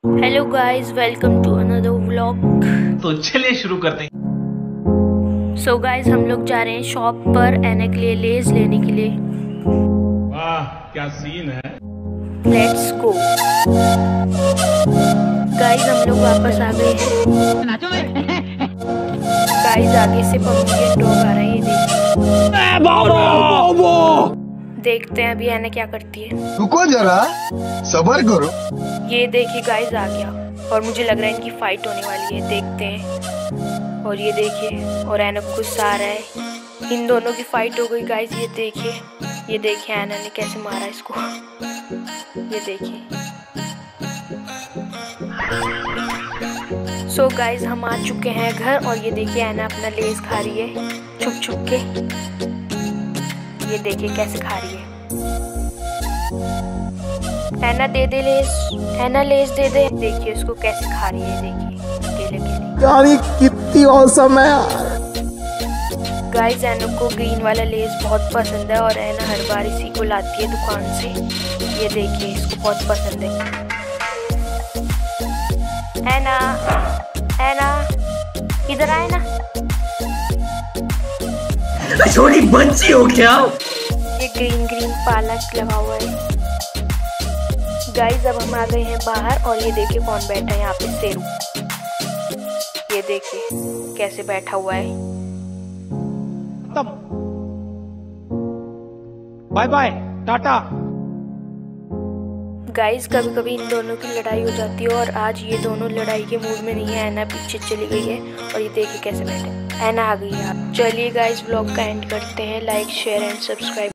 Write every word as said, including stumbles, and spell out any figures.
Hello guys, welcome to another vlog. तो चलिए शुरू करते हैं। सो गाइस, हम लोग जा रहे हैं शॉप पर एना के लिए लेस लेने के लिए। वाह क्या सीन है। Let's go guys. हम लोग वापस आ गए हैं। गाइस, आगे से पम्पियन डॉग आ रहा है, ये देखिए। देखते हैं अभी एना क्या करती है। रुको जरा, सब्र करो। ये देखिए गाइस, आ गया और मुझे लग रहा है इनकी फाइट होने वाली है। देखते हैं। और ये देखिए, और एना को गुस्सा आ रहा है। इन दोनों की फाइट हो गई गाइस। ये देखिए, ये देखिए एना ने कैसे मारा इसको। ये देखिए। सो so गाइस, हम आ चुके हैं घर और ये देखिए एना अपना लेस खा रही है छुप छुप के। ये देखिए कैसे खा रही है। एना दे दे लेस, एना लेस दे दे। देखिए उसको कैसे खा रही है। देखिए अकेले अकेले। यार ये कितनी औसम है। गाइस, एना को ग्रीन वाला लेस बहुत पसंद है और एना हर बार इसी को लाती है दुकान से। ये देखिए इसको बहुत पसंद है। एना, एना इधर आए ना। छोटी बच्ची हो क्या? ये ग्रीन ग्रीन पालक लगा हुआ है। गाइस, अब हम आ गए हैं बाहर और ये देखिए कौन बैठा है यहाँ पे, शेरू। ये देखिए कैसे बैठा हुआ है। Bye bye Tata. गाइस, कभी कभी इन दोनों की लड़ाई हो जाती है और आज ये दोनों लड़ाई के मूड में नहीं है। एना पीछे चली गई है और ये देखिए कैसे बैठे। एना आ गई है। चलिए गाइस, व्लॉग का एंड करते हैं। Like share and subscribe.